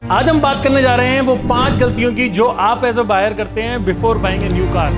आज हम बात करने जा रहे हैं वो 5 गलतियों की जो आप एज अ बायर करते हैं before buying a new car.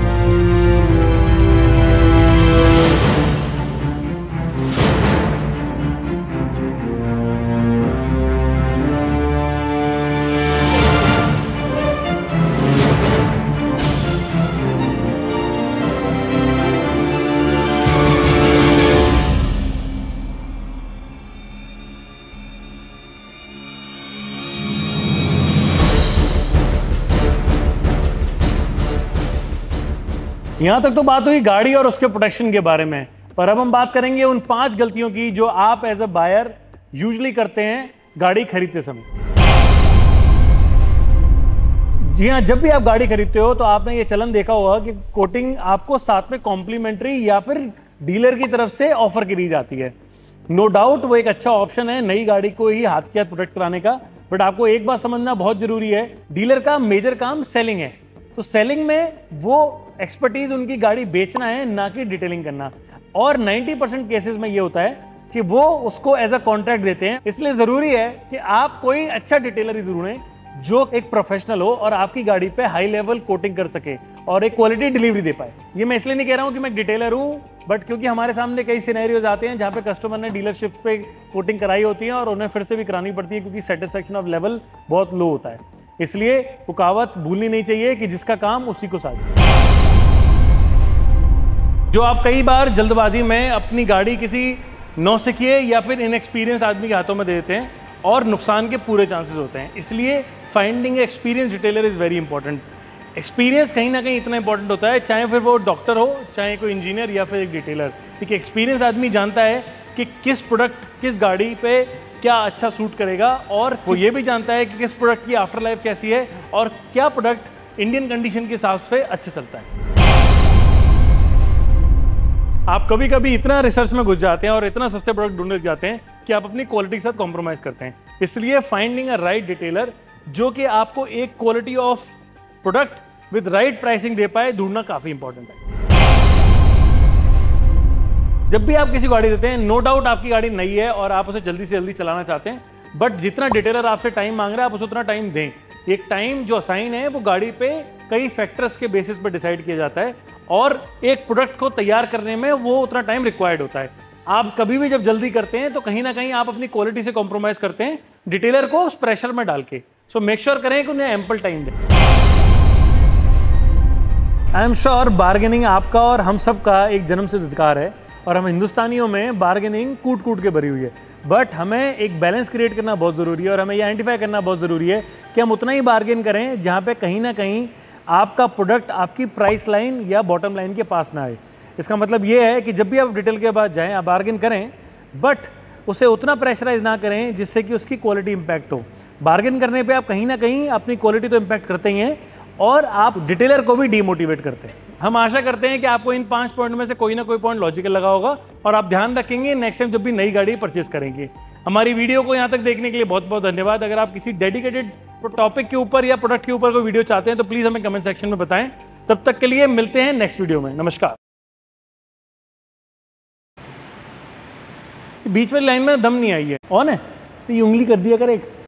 यहां तक तो बात हुई गाड़ी और उसके प्रोटेक्शन के बारे में, पर अब हम बात करेंगे उन 5 गलतियों की जो आप एज अ बायर यूजुअली करते हैं गाड़ी खरीदते समय। जी हां, जब भी आप गाड़ी खरीदते हो तो आपने ये चलन देखा होगा कि कोटिंग आपको साथ में कॉम्प्लीमेंट्री या फिर डीलर की तरफ से ऑफर करी जाती है। नो डाउट वो एक अच्छा ऑप्शन है नई गाड़ी को ही हाथ के हाथ प्रोटेक्ट कराने का, बट आपको एक बात समझना बहुत जरूरी है, डीलर का मेजर काम सेलिंग है। तो सेलिंग में वो एक्सपर्टीज उनकी गाड़ी बेचना है, ना कि डिटेलिंग करना। और 90% केसेस में ये होता है कि वो उसको एज अ कॉन्ट्रैक्ट देते हैं। इसलिए जरूरी है कि आप कोई अच्छा डिटेलर ही ढूंढें जो एक प्रोफेशनल हो और आपकी गाड़ी पे हाई लेवल कोटिंग कर सके और एक क्वालिटी डिलीवरी दे पाए। ये मैं इसलिए नहीं कह रहा हूं कि मैं डिटेलर हूं, बट क्योंकि हमारे सामने कई सिनेरियोज आते हैं जहां पे कस्टमर ने डीलरशिप पे कोटिंग कराई होती है और उन्हें फिर से भी करानी पड़ती है क्योंकि सेटिस्फेक्शन ऑफ लेवल बहुत लो होता है। इसलिए वो कहावत भूलनी नहीं चाहिए कि जिसका काम उसी को साझे। जो आप कई बार जल्दबाजी में अपनी गाड़ी किसी नौसिखिए या फिर इनएक्सपीरियंस आदमी के हाथों में दे देते हैं और नुकसान के पूरे चांसेस होते हैं। इसलिए finding experience detailer is very important. Experience कहीं ना कहीं इतना इंपॉर्टेंट होता है, चाहे फिर वो डॉक्टर हो, चाहे कोई इंजीनियर या फिर एक डिटेलर। क्योंकि एक्सपीरियंस आदमी जानता है कि किस प्रोडक्ट किस गाड़ी पे क्या अच्छा सूट करेगा, और वो ये भी जानता है कि किस प्रोडक्ट की आफ्टर लाइफ कैसी है और क्या प्रोडक्ट इंडियन कंडीशन के हिसाब से अच्छे चलता है। आप कभी कभी इतना रिसर्च में घुस जाते हैं और इतना सस्ते प्रोडक्ट ढूंढने जाते हैं कि आप अपनी क्वालिटी के साथ कॉम्प्रोमाइज करते हैं। इसलिए फाइंडिंग अ राइट डिटेलर जो कि आपको एक quality of product with right pricing दे पाए, ढूंढना काफी इंपॉर्टेंट है। जब भी आप किसी गाड़ी देते हैं, नो डाउट आपकी गाड़ी नई है और आप उसे जल्दी से जल्दी चलाना चाहते हैं, बट जितना डिटेलर आपसे टाइम मांग रहा है आप उसे उतना टाइम दें। एक टाइम जो असाइन है वो गाड़ी पे कई फैक्टर्स के बेसिस पर डिसाइड किया जाता है और एक प्रोडक्ट को तैयार करने में वो उतना टाइम रिक्वायर्ड होता है। आप कभी भी जब जल्दी करते हैं तो कहीं ना कहीं आप अपनी क्वालिटी से कॉम्प्रोमाइज करते हैं डिटेलर को उस प्रेशर में डाल के। सो मेक श्योर करें कि उन्हें एम्पल टाइम दें। आई एम श्योर बार्गेनिंग आपका और हम सब का एक जन्मसिद्ध अधिकार है और हम हिंदुस्तानियों में बार्गेनिंग कूट कूट के भरी हुई है, बट हमें एक बैलेंस क्रिएट करना बहुत ज़रूरी है और हमें ये आइडेंटिफाई करना बहुत ज़रूरी है कि हम उतना ही बार्गेन करें जहाँ पे कहीं ना कहीं आपका प्रोडक्ट आपकी प्राइस लाइन या बॉटम लाइन के पास ना आए। इसका मतलब ये है कि जब भी आप डिटेल के बाद जाएं आप बार्गेन करें, बट उसे उतना प्रेशराइज ना करें जिससे कि उसकी क्वालिटी इंपैक्ट हो। बार्गेन करने पे आप कहीं ना कहीं अपनी क्वालिटी तो इंपैक्ट करते ही हैं और आप डिटेलर को भी डीमोटिवेट करते हैं। हम आशा करते हैं कि आपको इन 5 पॉइंट में से कोई ना कोई पॉइंट लॉजिकल लगा होगा और आप ध्यान रखेंगे नेक्स्ट टाइम जब भी नई गाड़ी परचेज करेंगे। हमारी वीडियो को यहाँ तक देखने के लिए बहुत बहुत धन्यवाद। अगर आप किसी डेडिकेटेड टॉपिक के ऊपर या प्रोडक्ट के ऊपर कोई वीडियो चाहते हैं तो प्लीज़ हमें कमेंट सेक्शन में बताएं। तब तक के लिए मिलते हैं नेक्स्ट वीडियो में। नमस्कार। बीच वाली लाइन में दम नहीं आई है, ऑन है तो ये उंगली कर दिया कर एक।